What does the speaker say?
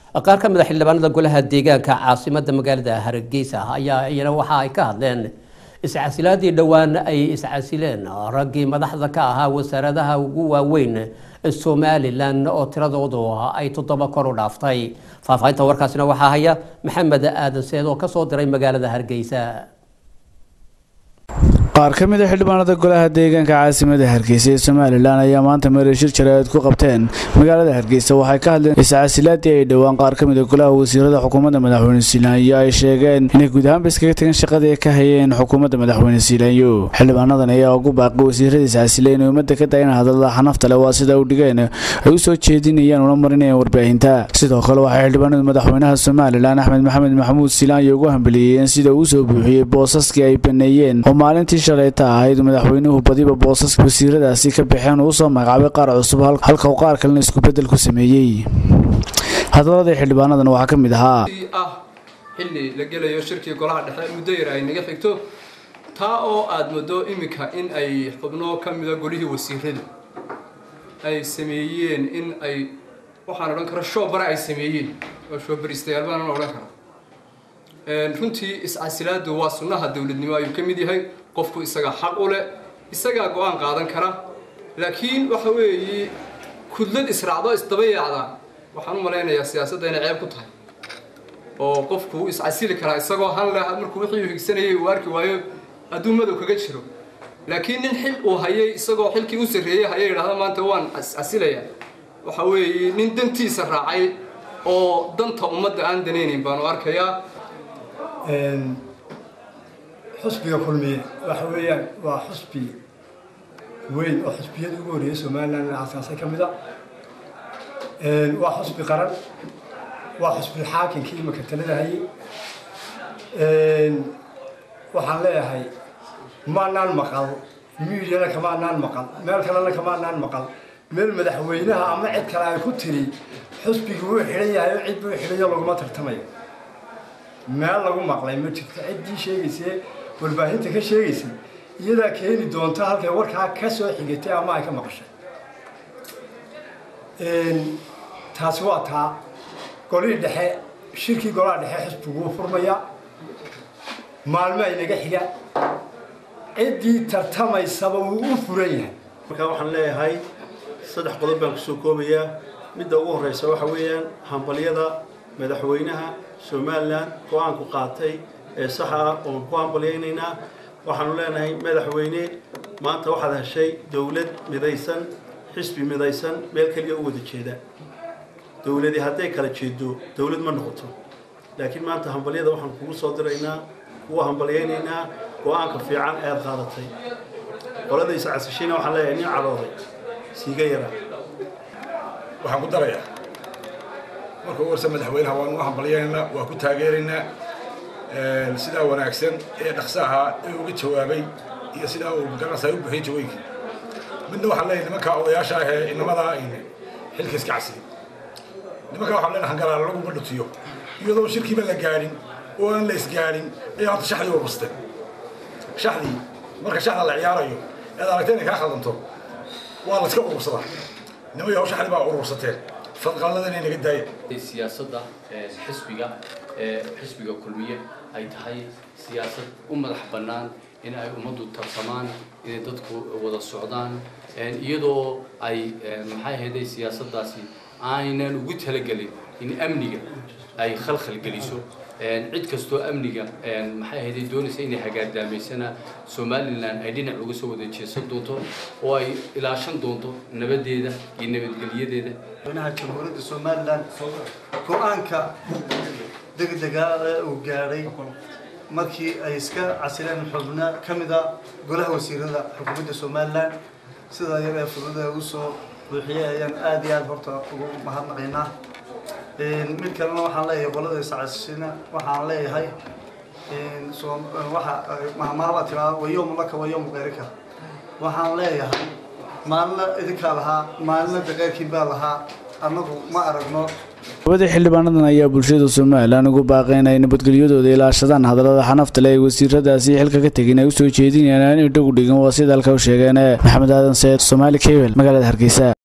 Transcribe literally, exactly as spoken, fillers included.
qaar ka mid ah xildhibaanada golaha deegaanka caasimadda magaalada Hargeysa ayaa iyana waxa ay ka hadleen iscasilaadii dhawaan ay iscasileen raggii madaxda ka ahaa wasaaradaha ugu waaweyn Somaliland oo tiradoodu ay toddoba kor u dhaaftay. Faafahinta warkaasina waxaa haya Maxamed Aadan Seed oo ka soo diray magaalada Hargeysa. qaar ka mid ah xildhibaanada golaha deegaanka caasimadda Hargeysa ee Somaliland ayaa maanta mareeshir jaraa'id ku qabteen magaalada Hargeysa. waxay ka hadleen iscasilaadii ay dhawaan qaar ka mid ah golaha wasiirada xukuumadda madaxweyne Siilaanyo ay sheegeen inay guud ahaan iskaga tageen shaqadii ay ka hayeen xukuumadda madaxweyne Siilaanyo. xildhibaanadan ayaa ugu baaqay wasiirada iscasileen inay ummadda ka daayaan hadallada xanafta leh waa sida uu dhigeen ay u soo jeedinayaan una marinayaan warbaahinta. sidoo kale waxay xildhibaanada madaxweynaha Somaliland Axmed Maxamed Maxamuud Siilaanyo ugu hambalyeeyeen sida uu soo buuxiyay boosaskii ay baneeyeen oo maalintii shalayta ahayd madaxweynuhu badiba boosaska wasiiradaasi ka bixeen uu soo magacaabay qaar cusub halka uu qaar kalena isku bedel ku sameeyay. hadalada xildhibaanadan waxaa ka mid ahaa xilli la gelayo shirkii golaha dhexe muddo yar ay naga xigto taa oo aad muddo imika in ay xubno ka mid ah golihii wasiirada ay sameeyeen in ay waxaan odhan karo shoobara ay sameeyeen oo shoobaristayaal baan odhan karaa. runtii iscasilaadu waa sunnaha dawladnimo ayuu ka mid yahay. qofku isaga xaq u leh isaga go'aan qaadan kara laakiin waxa weeye kudlad israacdo isdaba yaacda waxaan u maleynayaa siyaasadda inay ceeb ku tahay oo qofku iscasili kara isagoo han leh markuu wixii higsanayay uu arki waayo hadduu madow kaga jiro laakiin nin xil uu hayay isagoo xilkii u sarreeyay hayay yidhaahda maanta waan iscasilaya waxa weeye nin dantiisa raacay oo danta ummadda aan danaynayn baanu arkayaa. xusbiga kulmiye waxa weeyaan waa xusbi weyn oo xusbiyada ugu horeeyay Somaliland la aasaasay ka mid ah. waa xusbi qaran waa xusbi xaakinkii imika talada hayay. waxaan leeyahay maanaan maqal miidyana kamaanaan maqal meel kalena kamaanaan maqal meel madaxweynaha ama cid kale ay ku tiri xusbigu wuu xidhan yahay oo cid buu xidhayo laguma tartamayo meel lagu maqlay ma jirto. ciddii sheegaysay warbaahinta ka sheegaysay iyadaa keeni doonta halkay warkaa ka soo xigatay ama ay ka maqashay. taasi waa taa golihii dhexe shirkii golaha dhexe xisbigu wuu furmaya maalmo ay naga xiga ciddii tartamaysaba wuu u furan yahay. markaa waxaan leeyahay saddex qodob baan kusoo koobayaa. midda ugu horeysa waxa weeyaan hambalyada madaxweynaha Somaliland go'aanku qaatay ee sax ah oo ku hambalyeynayna. waxaanu leenahay madaxweyne maanta waxaad heshay dawlad midaysan xisbi midaysan meel kaliya u wada jeeda. dawladii hadday kala jeedo dawlad ma noqoto laakiin maanta hambalyada waxaan kugu soo diraynaa kuwa hambalyeynaynaa go'aanka fiican ee aad qaadatay. qolada iscasishayna waxaan leeyahay nin cadooday siiga yara waxaan ku darayaa marka warsa madaxweynaha waan u hambalyeynaa waa ku taageeraynaa sidaa wanaagsan ee dhaqsaha ee uga jawaabay iyo sidaa uu garanaysaa u bixiyay jawaankii. midna waxaan leeyahay nimanka odayaasha ah ee inamada xilka iska casiyay nimanka waxaan leenahay hangalaal lagu badhutiyo iyadoo shirkiiba la gaadhin oo aan la isgaadhin ayaa horta shaxdii urursatay. shaxdii marka shaxda la ciyaarayo eed aragtay inay kaa khaldanto waa la iska urursadaa. nimayo shaxdii baa urursateen fadqaladana inaga daaya. siyaasadda xisbiga xisbiga kulmiye ay tahay siyaasad u madax bannaan in ay ummaddu tarsamaan inay dadku wada socdaan iyadoo ay maxay ahayd siyaasaddaasi aanan ugu talagelin in amniga ay khalkhal geliso. cid kastoo amniga maxay ahayd doonaysa inay hagaadaamaysana Somaliland ay dhinac uga soo wada jeesan doonto oo ay ilaashan doonto nabadeeda iyo nabadgelyadeeda. madaxweynaha jamhuuriyadda Somaliland go'aanka degdega ah uu gaaray markii ay iska casileen xubno ka mid ah golaha wasiirada xukuumadda Somaliland sida ay fududa u soo buuxiyay ayaan aad iyo aad horta ugu mahadnaqaynaa. mid kalena waxaan leeyahay qolada iscasishina waxaan leeyahay waxa maamaaba tiraa wayoom laka wayoom qeyrika waxaan leeyahay maalna idinka lahaa maalna daqeerkii baa lahaa annagu ma aragno. wada xildhibaanadan ayaa bulshada Somaliland ugu baaqaynay nabadgelyadooda ilaashadaan hadallada xanafta leh wasiiradaasi xilka ka tagin ay u soo jeedinayaan in dhagu dhigan waa sida halka u sheegeen Maxamed Aadan Seed Somali Cable magaalada Hargeysa.